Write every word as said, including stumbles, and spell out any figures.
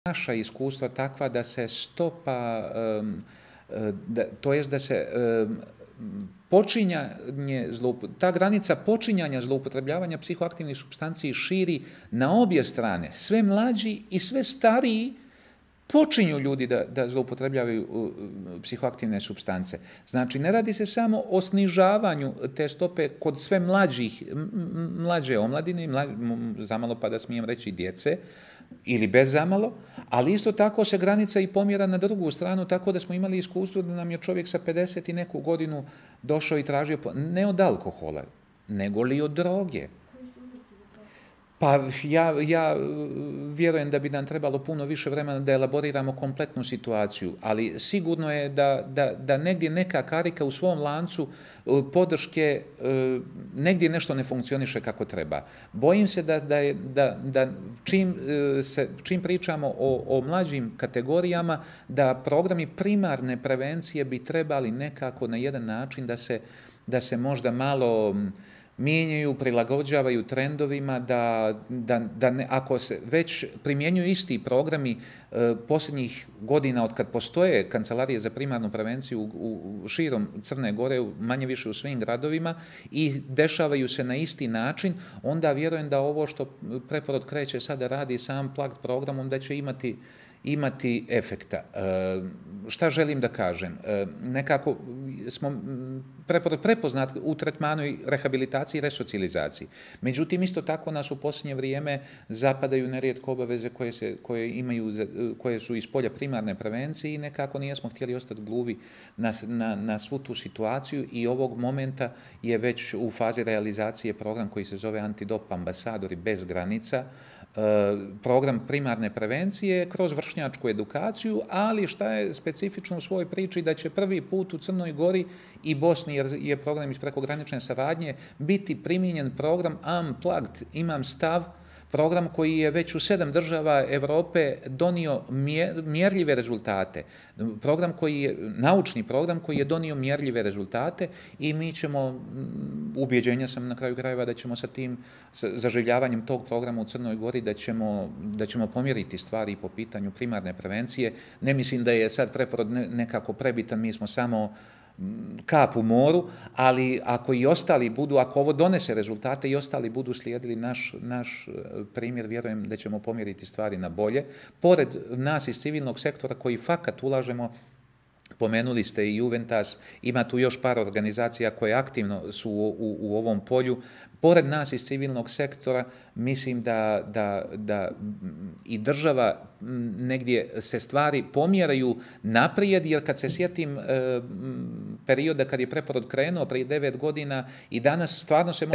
naša iskustva takva da se stopa, um, da, to jest da se um, počinjanje, ta granica počinjanja zloupotrebljavanja psihoaktivnih supstanci širi na obje strane. Sve mlađi i sve stariji počinju ljudi da, da zloupotrebljavaju psihoaktivne supstance. Znači, ne radi se samo o snižavanju te stope kod sve mlađih, mlađe omladine, mlađe, zamalo pa da smijem reći djece, ili bez zamalo, ali isto tako se granica i pomjera na drugu stranu, tako da smo imali iskustvo da nam je čovjek sa pedeset i neku godinu došao i tražio, ne od alkohola, nego li od droge. Pa ja, ja vjerujem da bi nam trebalo puno više vremena da elaboriramo kompletnu situaciju, ali sigurno je da, da, da negdje neka karika u svom lancu podrške, negdje nešto ne funkcioniše kako treba. Bojim se da, da, je, da, da čim, se, čim pričamo o, o mlađim kategorijama, da programi primarne prevencije bi trebali nekako na jedan način da se, da se možda malo mijenjaju, prilagođavaju trendovima, da, da, da ne, ako se već primjenjuju isti programi e, posljednjih godina od kad postoje kancelarije za primarnu prevenciju u, u širom Crne Gore, manje više u svim gradovima i dešavaju se na isti način, onda vjerujem da ovo što Preporod kreće sada radi sa Unplugged programom da će imati imati efekta. E, šta želim da kažem? E, nekako smo Preporod prepoznat u tretmanu i rehabilitaciji i resocijalizaciji. Međutim, isto tako nas u posljednje vrijeme zapadaju nerijetko obaveze koje, se, koje, imaju, koje su iz polja primarne prevencije i nekako nijesmo htjeli ostati gluvi na, na, na svu tu situaciju i ovog momenta je već u fazi realizacije program koji se zove Antidop ambasadori bez granica, program primarne prevencije kroz vršnjačku edukaciju, ali šta je specifično u svojoj priči da će prvi put u Crnoj Gori i Bosni, jer je program iz prekogranične saradnje, biti primijenjen program Unplugged, imam stav, program koji je već u sedam država Evrope donio mjerljive rezultate. Program koji je, naučni program koji je donio mjerljive rezultate i mi ćemo, ubjeđenja sam na kraju krajeva da ćemo sa tim sa zaživljavanjem tog programa u Crnoj Gori da ćemo, da ćemo pomjeriti stvari po pitanju primarne prevencije. Ne mislim da je sad Preporod nekako prebitan, mi smo samo kap u moru, ali ako i ostali budu, ako ovo donese rezultate i ostali budu slijedili naš, naš primjer, vjerujem da ćemo pomjeriti stvari na bolje. Pored nas iz civilnog sektora koji fakat ulažemo, pomenuli ste i Juventas, ima tu još par organizacija koje aktivno su u, u, u ovom polju. Pored nas iz civilnog sektora, mislim da, da, da i država negdje se stvari pomjeraju naprijed, jer kad se sjetim e, perioda kad je Preporod krenuo prije devet godina i danas stvarno se